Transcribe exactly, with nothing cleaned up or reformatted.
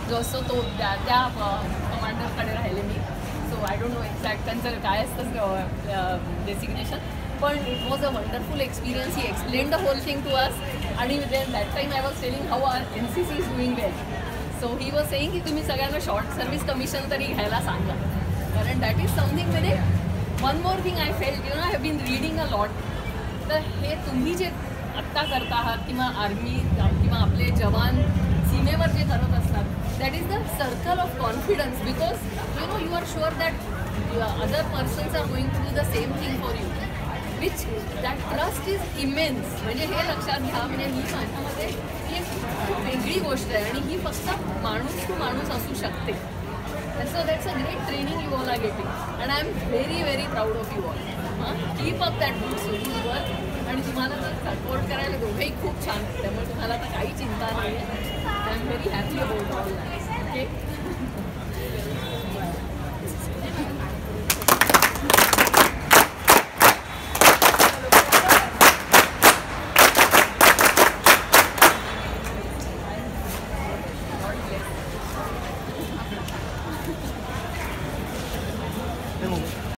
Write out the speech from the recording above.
जो असतो तो त्या त्या कमांडरकडे राहिले मी. So I don't know exact त्यांचं काय असतं डेसिग्नेशन, पण it was a wonderful experience. He explain the whole thing to us. आणि then that time I was telling how our N C C is doing well. So he was saying की तुम्ही सगळ्यांना short service commission तरी घ्यायला सांगा, कारण that is something. म्हणजे one more thing I felt, you know, I have been reading a lot. तर हे तुम्ही जे आत्ता करता आहात किंवा आर्मी किंवा आपले जवान सीमेवर जे करत असतात, that is the circle of confidence. Because you know you are sure that other persons are going to do the same thing for you, which that trust is immense. म्हणजे हे लक्षात घ्या. म्हणजे ही माझ्यामध्ये ही खूप वेगळी गोष्ट आहे आणि ही फक्त माणूस टू माणूस असू शकते. So that's a great training you all are getting and I am very very proud of you all. हां, keep up that good good work. आणि तुम्हाला तर सपोर्ट करायला दोघेही खूप छान आहेत, त्यामुळे तुम्हाला आता काही चिंता नाही आहे. I am very happy about all that. Okay.